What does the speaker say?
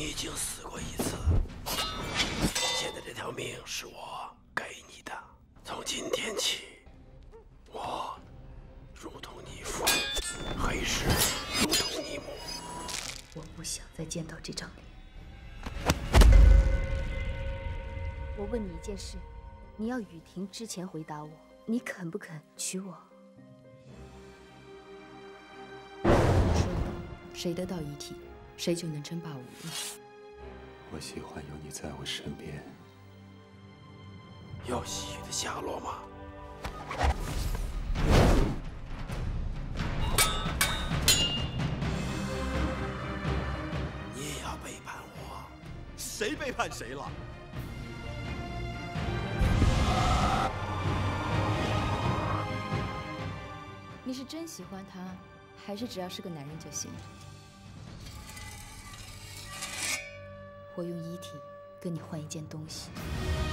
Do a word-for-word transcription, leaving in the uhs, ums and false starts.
你已经死过一次，现在这条命是我给你的。从今天起，我如同你父，黑石如同你母。 我不想再见到这张脸。我问你一件事，你要雨停之前回答我，你肯不肯娶我？ 说谁得到遗体，谁就能称霸武林。 我喜欢有你在我身边。 有喜悦的下落吗？你也要背叛我？ 谁背叛谁了？ 你是真喜欢他，还是只要是个男人就行？ 我用遗体跟你换一件东西。